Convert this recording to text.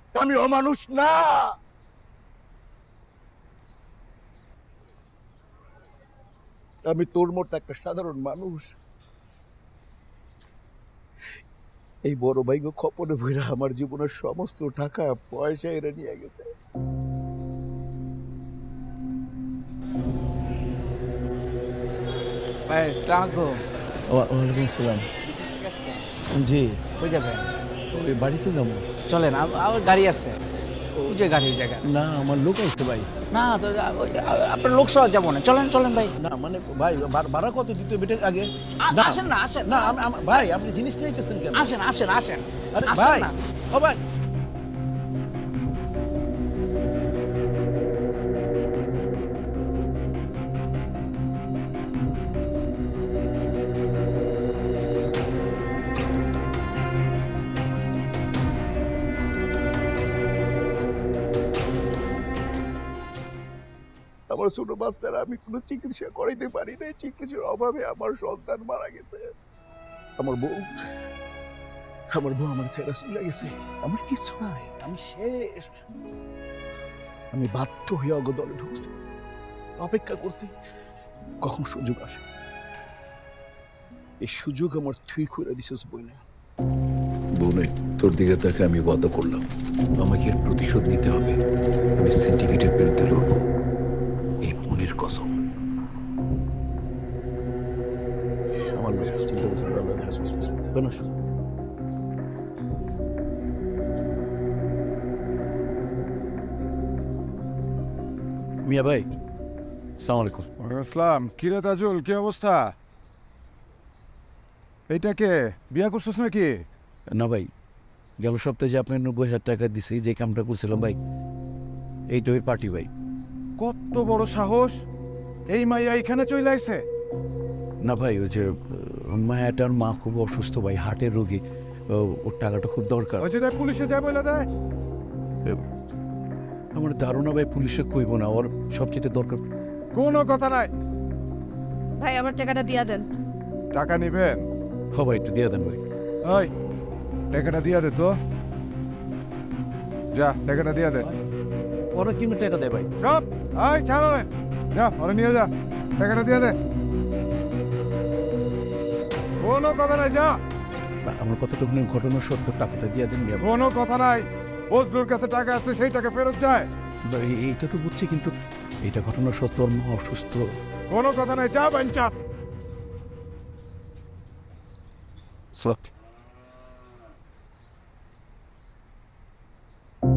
আমি অমানুষ না। আমি তোর মতো একটা সাধারণ মানুষ। এই বড় ভাই খপরে ভইরা আমার জীবনের সমস্ত টাকা পয়সা এরা নিয়ে গেছে। ভাই আসসালামু আলাইকুম। ওয়ালাইকুম আসসালাম। জি, কই যাবেন? ওই বাড়িতে যাবো। চলেন, আমার গাড়ি আছে। ওই যে গাড়ি, ওই জায়গা। না, আমার লোক আসছে ভাই। না তো আপনার লোক সহ যাবো না, চলেন চলেন ভাই। না মানে ভাই, ভাড়া কত দিতে হবে আগে? আসেন না, আসেন না। ভাই আপনি জিনিস চাইতেছেন কেন? আসেন আসেন আসেন। আরে আসেন ভাই, না। ও ভাই, আমার ছোট বাচ্চারা আমি কোনো চিকিৎসা করাইতে পারি না। চিকিৎসার অভাবে আমার সন্তান মারা গেছে। আমার বউ আমার ছেড়ে চলে গেছে। আমার কিছু নাই, আমি শেষ। আমি বাধ্য হয়ে অগদলে ঢুকছি, অপেক্ষা করছি কখন সুযোগ আসে। এই সুযোগ আমার তুই করে দিছিস বইনে। বনে তোর দিকে তাকে আমি ওয়াদা করলাম, আমাকে এর প্রতিশোধ নিতে হবে। আমি সিন্ডিকেটের বিরুদ্ধে লড়বো, এই বোনের কসম। আমার চিন্তা করছি আল্লাহ দেখা যাবে। মিয়া ভাই, আসসালামু আলাইকুম। আসসালাম। কিরে তাজুল, কি অবস্থা? এইটাকে বিয়া করছিস নাকি? না ভাই, গেল সপ্তাহে যে আপনার 90,000 টাকা দিছে, যে কামটা করছিলাম ভাই, এইটা ওই পার্টি ভাই। কত বড় সাহস! এই মাইয়া এখানে চলে আইছে? না ভাই, ওই যে মায়াটার মা খুব অসুস্থ ভাই, হার্টের রোগী, ওর টাকাটা খুব দরকার। ওই যে দেখ, পুলিশে যায় বলে দেয়। আমার ধারণা ভাই পুলিশে কইব না, ওর সবচেয়ে দরকার। কোনো কথা নাই। ভাই আমার টাকাটা দিয়া দেন। টাকা নিবেন? হ ভাই, একটু দিয়ে দেন ভাই। ওই টাকাটা দিয়া দে তো। যা, টাকাটা দিয়া দে। ওরা কিভাবে টাকা দেয় ভাই? সব আয় ছাড়ো রে, যা ওরা নিয়ে যা, টাকাটা দিয়া দে। কোনো কথা নাই, যা। আমার কথাটা ঘটনা সত্য, টাকাটা দিয়ে দেন মিয়া ভাই। কোনো কথা নাই। বজলুর কাছে টাকা আছে, সেই টাকা ফেরত যায়। এইটা তো বুঝছি, কিন্তু এটা ঘটনা সত্য, ওর মা অসুস্থ। কোনো কথা নাই, যা বাঞ্চা। সব